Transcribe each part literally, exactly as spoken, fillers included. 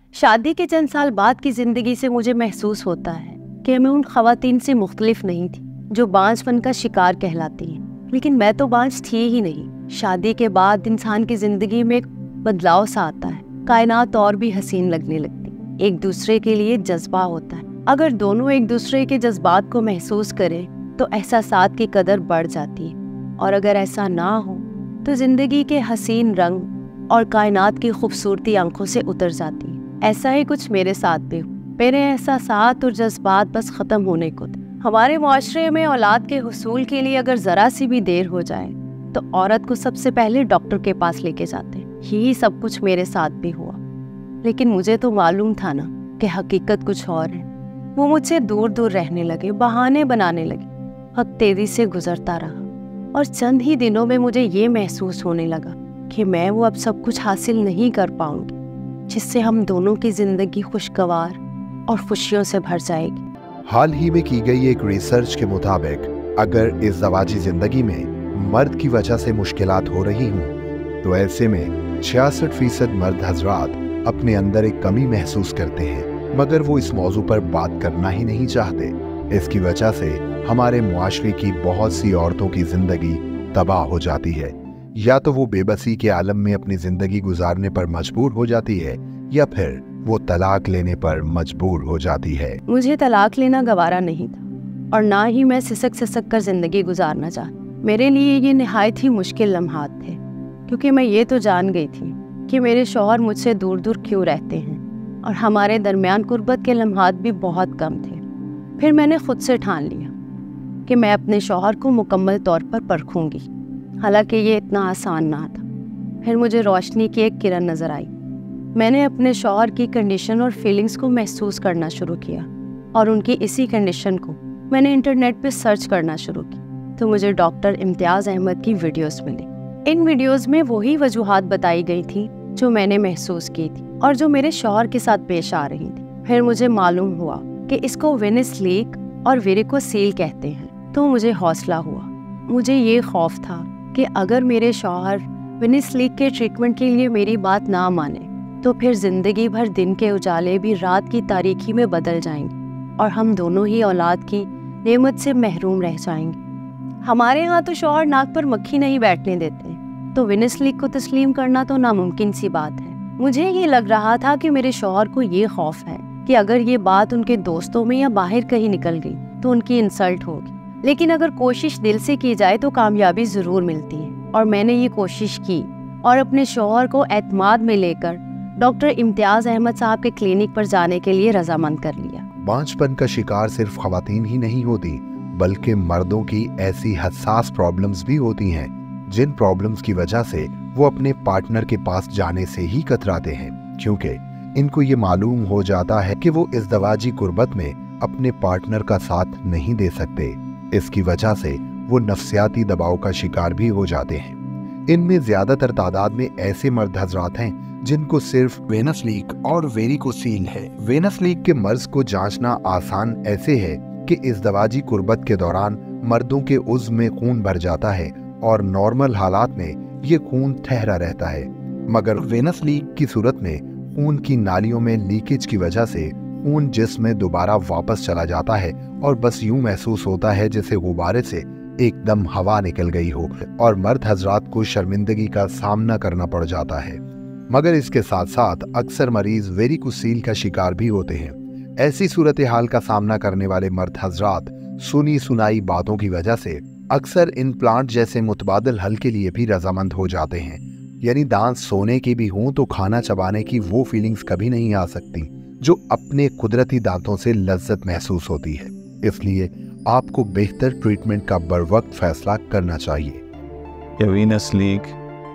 شادی کے چند سال بعد کی زندگی سے مجھے محسوس ہوتا ہے کہ میں ان خواتین سے مختلف نہیں تھی جو بانجھ پن کا شکار کہلاتی ہیں، لیکن میں تو بانجھ تھی ہی نہیں۔ شادی کے بعد انسان کی زندگی میں ایک بدلاؤ سا آتا ہے، کائنات اور بھی حسین لگنے لگتی، ایک دوسرے کے لیے جذبہ ہوتا ہے۔ اگر دونوں ایک دوسرے کے جذبات کو محسوس کریں تو احساسات کی قدر بڑھ جاتی ہے، اور اگر ایسا نہ ہو تو زندگی کے حسین رنگ اور کائنات کی خوبصورتی آنکھوں سے اتر جاتی ہے۔ ایسا ہی کچھ میرے ساتھ بھی ہو۔ میرے احساسات اور جذبات بس ختم ہونے کو تھے۔ ہمارے معاشرے میں اولاد کے حصول کے لیے اگر ذرا سی بھی دیر ہو جائے تو عورت کو سب سے پہلے ڈاکٹر کے پاس لے کے جاتے ہیں۔ یہی سب کچھ میرے ساتھ بھی ہوا، لیکن مجھے تو معلوم تھا نا کہ حقیقت کچھ اور ہے۔ وہ مجھ سے دور دور رہنے لگے، بہانے بنانے لگے۔ وقت تیزی سے گزرتا رہا اور چند ہی دنوں میں مجھے یہ محسوس ہونے لگا کہ میں وہ اب سب کچھ حاصل نہیں کر پاؤں گی جس سے ہم دونوں کی زندگی خوشگوار اور خوشیوں سے بھر جائے گی۔ حال ہی میں کی گئی ایک ریسرچ کے مطابق اگر ازدواجی زندگی میں مرد کی وجہ سے مشکلات ہو رہی ہوں تو ایسے میں چھیاسٹھ فیصد مرد حضرات اپنے اندر ایک کمی محسوس کرتے ہیں، مگر وہ اس موضوع پر بات کرنا ہی نہیں چاہتے۔ اس کی وجہ سے ہمارے معاشرے کی بہت سی عورتوں کی زندگی تباہ ہو جاتی ہے، یا تو وہ بے بسی کے عالم میں اپنی زندگی گزارنے پر مجبور ہو جاتی ہے یا پھر وہ طلاق لینے پر مجبور ہو جاتی ہے۔ مجھے طلاق لینا گوارا نہیں تھا اور نہ ہی میں سسک سسک کر زندگی گزارنا چاہتی۔ میرے لیے یہ نہایت ہی مشکل لمحات تھے، کیونکہ میں یہ تو جان گئی تھی کہ میرے شوہر مجھ سے دور دور کیوں رہتے ہیں اور ہمارے درمیان قربت کے لمحات بھی بہت کم تھے۔ پھر میں نے خود سے ٹھان لیا کہ میں اپنے شوہر کو مکمل طور پر پرکھوں گی، حالانکہ یہ اتنا آسان نہ تھا۔ پھر مجھے روشنی کی ایک کرن نظر آئی۔ میں نے اپنے شوہر کی کنڈیشن اور فیلنگز کو محسوس کرنا شروع کیا، اور ان کی اسی کنڈیشن کو میں نے انٹرنیٹ پہ سرچ کرنا شروع کی تو مجھے ڈاکٹر امتیاز احمد کی ویڈیوز ملی۔ ان ویڈیوز میں وہی وجوہات بتائی گئی تھی جو میں نے محسوس کی تھی اور جو میرے شوہر کے ساتھ پیش آ رہی تھی۔ پھر مجھے معلوم ہوا کہ اس کو وینس لیک اور ویریکوسیل کہتے ہیں، تو مجھے حوصلہ ہوا۔ مجھے یہ خوف تھا کہ اگر میرے شوہر وینس لیک کے ٹریٹمنٹ کے لیے میری بات نہ مانے تو پھر زندگی بھر دن کے اجالے بھی رات کی تاریکی میں بدل جائیں گے اور ہم دونوں ہی اولاد کی نعمت سے محروم رہ جائیں گے۔ ہمارے ہاں تو شوہر ناک پر مکھی نہیں بیٹھنے دیتے، تو وینس لیک کو تسلیم کرنا تو ناممکن سی بات ہے۔ مجھے یہ لگ رہا تھا کہ میرے شوہر کو یہ خوف ہے کہ اگر یہ بات ان کے دوستوں میں یا باہر کہیں نکل گئی تو ان کی انسلٹ ہوگی، لیکن اگر کوشش دل سے کی جائے تو کامیابی ضرور ملتی ہے۔ اور میں نے یہ کوشش کی اور اپنے شوہر کو اعتماد میں لے کر ڈاکٹر امتیاز احمد صاحب کے کلینک پر جانے کے لیے رضامند کر لیا۔ بانجھ پن کا شکار صرف خواتین ہی نہیں ہوتی، بلکہ مردوں کی ایسی حساس پرابلمز بھی ہوتی ہیں جن پرابلمز کی وجہ سے وہ اپنے پارٹنر کے پاس جانے سے ہی کتراتے ہیں، کیونکہ ان کو یہ معلوم ہو جاتا ہے کہ وہ ازدواجی قربت میں اپنے پارٹنر کا ساتھ نہیں دے سکتے۔ اس کی وجہ سے وہ نفسیاتی دباؤ کا شکار بھی ہو جاتے ہیں۔ ان میں زیادہ تر تعداد میں ایسے مرد حضرات ہیں جن کو صرف وینس لیک اور ویریکوسیل ہے۔ وینس لیک کے مرض کو جانچنا آسان ایسے ہے کہ ازدواجی قربت کے دوران مردوں کے عضو میں خون بھر جاتا ہے اور نارمل حالات میں یہ خون ٹھہرا رہتا ہے، مگر وینس لیک کی صورت میں خون کی نالیوں میں لیکیج کی وجہ سے خون جسم میں دوبارہ واپس چلا جاتا ہے اور بس یوں محسوس ہوتا ہے جیسے غبارے سے ایک دم ہوا نکل گئی ہو، اور مرد حضرات کو شرمندگی کا سامنا کرنا پڑ جاتا ہے۔ مگر اس کے ساتھ ساتھ اکثر مریض ویریکوسیل کا شکار بھی ہوتے ہیں۔ ایسی صورتحال کا سامنا کرنے والے مرد حضرات سنی سنائی باتوں کی وجہ سے اکثر امپلانٹ جیسے متبادل حل کے لیے بھی رضامند ہو جاتے ہیں، یعنی دانت سونے کے بھی ہوں تو کھانا چبانے کی وہ فیلنگز کبھی نہیں آ سکتی جو اپنے قدرتی دانتوں سے لذت محسوس ہوتی ہے۔ اس لیے آپ کو بہتر ٹریٹمنٹ کا بروقت فیصلہ کرنا چاہیے۔ یہ وینس لیک،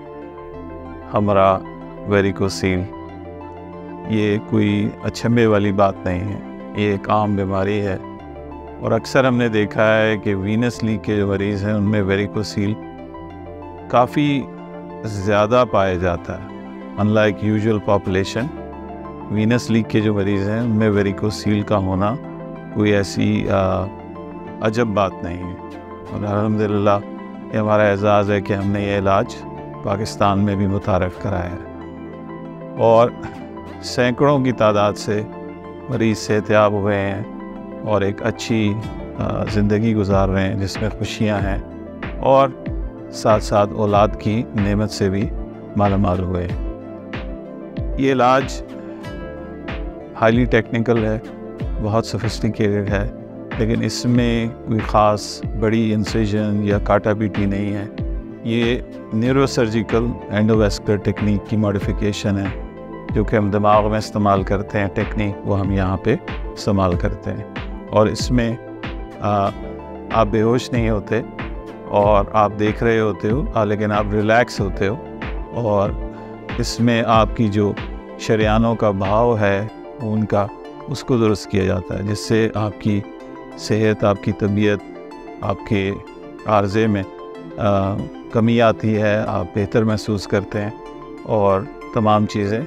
ہمارا ویریکوسیل، یہ کوئی اچھمبے والی بات نہیں ہے، یہ ایک عام بیماری ہے، اور اکثر ہم نے دیکھا ہے کہ وینس لیک کے جو مریض ہیں ان میں ویریکوسیل کافی زیادہ پایا جاتا ہے۔ Unlike usual population, venous lake کے جو مریض ہیں ان میں ویریکوسیل کا ہونا کوئی ایسی عجب بات نہیں ہے، اور الحمدللہ یہ ہمارا اعزاز ہے کہ ہم نے یہ علاج پاکستان میں بھی متعارف کرایا ہے۔ اور सैकड़ों की तादाद से मरीज़ सेहतियाब हुए हैं और एक अच्छी ज़िंदगी गुजार रहे हैं जिसमें खुशियां हैं और साथ साथ औलाद की नेमत से भी मालामाल हुए। ये इलाज हाईली टेक्निकल है, बहुत सोफिस्टिकेटेड है, लेकिन इसमें कोई ख़ास बड़ी इंसिजन या काटा पीटी नहीं है। ये न्यूरोसर्जिकल एंडोवेस्कुलर टेक्निक की मॉडिफिकेशन है जो कि हम दिमाग में इस्तेमाल करते हैं, टेक्निक वो हम यहाँ पे इस्तेमाल करते हैं। और इसमें आ, आप बेहोश नहीं होते और आप देख रहे होते हो आ, लेकिन आप रिलैक्स होते हो और इसमें आपकी जो शरियानों का भाव है उनका उसको दुरुस्त किया जाता है, जिससे आपकी सेहत, आपकी तबीयत, आपके आर्ज़े में आ, कमी आती है, आप बेहतर महसूस करते हैं और तमाम चीज़ें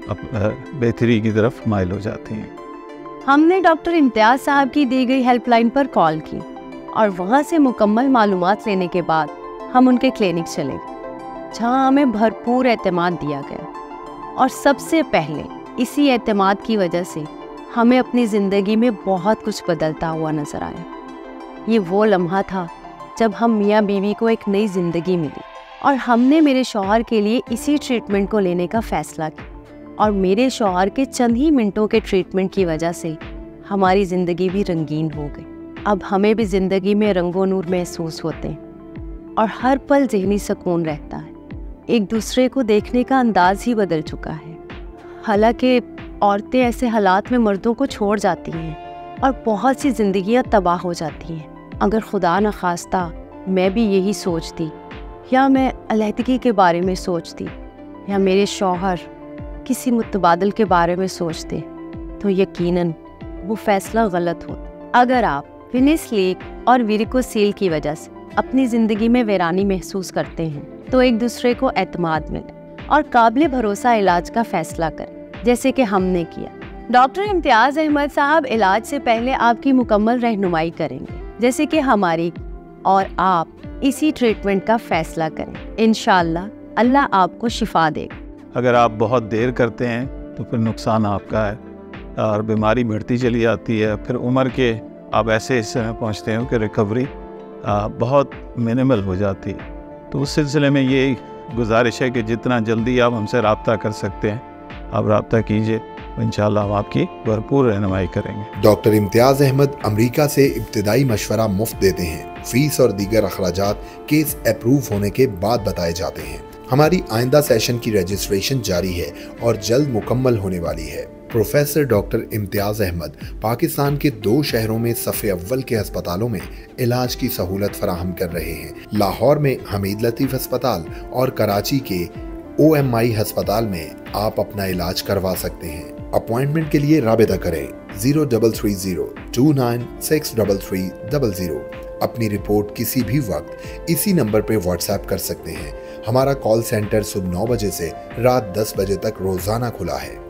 बेहतरी की तरफ माइल हो जाती हैं। हमने डॉक्टर इम्तियाज़ साहब की दी गई हेल्पलाइन पर कॉल की और वहाँ से मुकम्मल मालूमात लेने के बाद हम उनके क्लिनिक चले गए, जहाँ हमें भरपूर एतमाद दिया गया। और सबसे पहले इसी एतमाद की वजह से हमें अपनी ज़िंदगी में बहुत कुछ बदलता हुआ नज़र आया। ये वो लम्हा था जब हम मियाँ बीवी को एक नई ज़िंदगी मिली और हमने मेरे शौहर के लिए इसी ट्रीटमेंट को लेने का फ़ैसला किया। और मेरे शौहर के चंद ही मिनटों के ट्रीटमेंट की वजह से हमारी ज़िंदगी भी रंगीन हो गई। अब हमें भी ज़िंदगी में रंगो नूर महसूस होते हैं और हर पल ज़हनी सुकून रहता है। एक दूसरे को देखने का अंदाज ही बदल चुका है। हालांकि औरतें ऐसे हालात में मर्दों को छोड़ जाती हैं और बहुत सी ज़िंदगियां तबाह हो जाती हैं। अगर खुदा न खास्ता मैं भी यही सोचती या मैं अलहदगी के बारे में सोचती या मेरे शौहर किसी मुतबादल के बारे में सोचते तो यकीनन वो फ़ैसला गलत होता। अगर आप वेनिस लीक और वेरिकोसील की वजह से अपनी ज़िंदगी में वीरानी महसूस करते हैं तो एक दूसरे को एतमाद मिले और काबिल भरोसा इलाज का फ़ैसला करें, जैसे कि हमने किया। डॉक्टर इम्तियाज़ अहमद साहब इलाज से पहले आपकी मुकम्मल रहनुमाई करेंगे, जैसे कि हमारी, और आप इसी ट्रीटमेंट का फ़ैसला करें। इंशाअल्लाह अल्लाह आपको शिफा देगा। अगर आप बहुत देर करते हैं तो फिर नुकसान आपका है और बीमारी बढ़ती चली जाती है। फिर उम्र के आप ऐसे हिस्से में पहुंचते हो कि रिकवरी बहुत मिनिमल हो जाती है। तो उस सिलसिले में ये गुजारिश है कि जितना जल्दी आप हमसे रब्ता कर सकते हैं आप रब्ता कीजिए, इंशाअल्लाह हम आपकी भरपूर रहनुमाई करेंगे। डॉक्टर इम्तियाज़ अहमद अमेरिका से इब्तिदाई मशवरा मुफ्त देते हैं। फीस और दीगर अखराजात केस अप्रूव होने के बाद बताए जाते हैं। हमारी आइंदा सेशन की रजिस्ट्रेशन जारी है और जल्द मुकम्मल होने वाली है। प्रोफेसर डॉक्टर इम्तियाज़ अहमद पाकिस्तान के दो शहरों में सफ़े अव्वल के अस्पतालों में इलाज की सहूलत फराहम कर रहे हैं। लाहौर में हमीद लतीफ़ अस्पताल और कराची के ओ एम आई अस्पताल में आप अपना इलाज करवा सकते हैं। अपॉइंटमेंट के लिए राबिता करें zero double three zero two nine six double three double zero. अपनी रिपोर्ट किसी भी वक्त इसी नंबर पर व्हाट्सएप कर सकते हैं। हमारा कॉल सेंटर सुबह नौ बजे से रात दस बजे तक रोजाना खुला है।